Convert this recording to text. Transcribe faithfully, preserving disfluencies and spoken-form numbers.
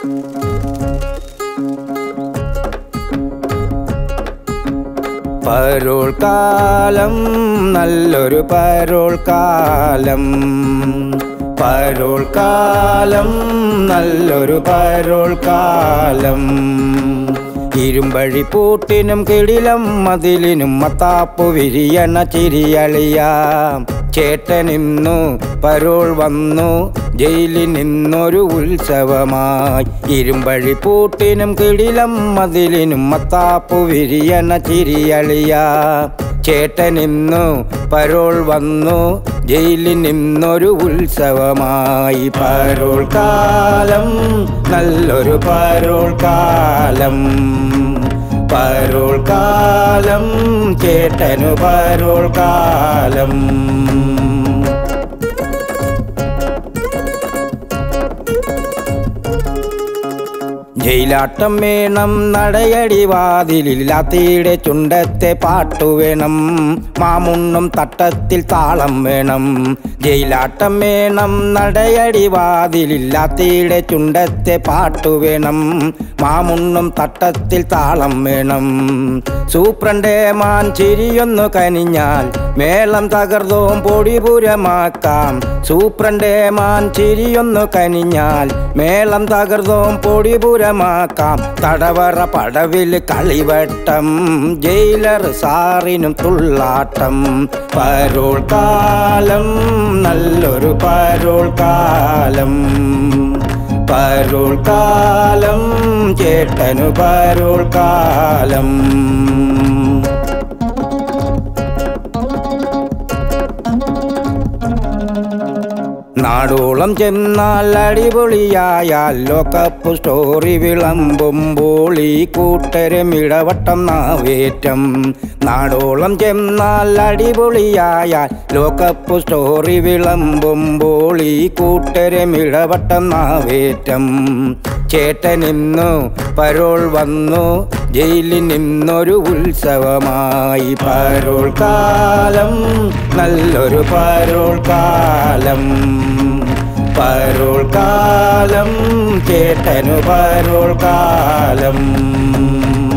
parole കാലം നല്ലൊരു parole കാലം പരോൾ കാലം നല്ലൊരു പരോൾ കാലം ഇരുമ്പഴി പൂട്ടിനും കിടിലം മതിലിനും മത്താപ്പു വിരിയണ ചിരിയളിയാം ചേട്ടനിന്നു പരോൾ വന്നു ജയിലിൽ നിന്നൊരു ഉത്സവമായി ഇരുമ്പഴി പൂട്ടിനും കിടിലം മതിലിനും മത്താപ്പു വിരിയണ ചിരിയളിയാം ചേട്ടനിന്നു പരോൾ വന്നു ജയിലിൽ നിന്നൊരു ഉത്സവമായി പരോൾ കാലം നല്ലൊരു പരോൾ കാലം പരോൾ കാലം ചേട്ടനു പരോൾ കാലം ജയിലാട്ടം വേണം നടയടി വാതിലിൽ ലാത്തിയുടെ ചുണ്ടത്തെ പാട്ടു വേണം മാമുണ്ണും തട്ടത്തിൽ താളം വേണം ജയിലാട്ടം വേണം നടയടി വാതിലിൽ ലാത്തിയുടെ ചുണ്ടത്തെ പാട്ടു വേണം മാമുണ്ണും തട്ടത്തിൽ താളം വേണം സൂപ്രണ്ടേ മാൻ ചിരിയൊന്നു കനിഞ്ഞാൽ മേളം തകർന്നോം പൊടിപുരമാക്കാം സൂപ്രണ്ടേ മാൻ ചിരിയൊന്നു കനിഞ്ഞാൽ മേളം തകർന്നോം പൊടിപുരമാക്കാം തടവറ പടവിൽ കളിവട്ടം ജയിലർ സാറിനും തുള്ളാട്ടം പരോൾ കാലം നല്ലൊരു പരോൾ കാലം പരോൾ കാലം ചേട്ടനു പരോൾ കാലം നാടോളം ചെന്നാൽ അടിപൊളിയായാൽ ലോകപ്പ് സ്റ്റോറി വിളമ്പുമ്പോൾ ഈ കൂട്ടരും ഇടവട്ടം നാവേറ്റം നാടോളം ചെന്നാൽ അടിപൊളിയായാൽ ലോകപ്പ് സ്റ്റോറി വിളമ്പുമ്പോൾ ഈ കൂട്ടരും ഇടവട്ടം നാവേറ്റം ചേട്ടനിന്നു പരോൾ വന്നു ജയിലിൽ നിന്നൊരു ഉത്സവമായി പരോൾ കാലം നല്ലൊരു പരോൾ കാലം പരോൾ കാലം ചേട്ടനു പരോൾ കാലം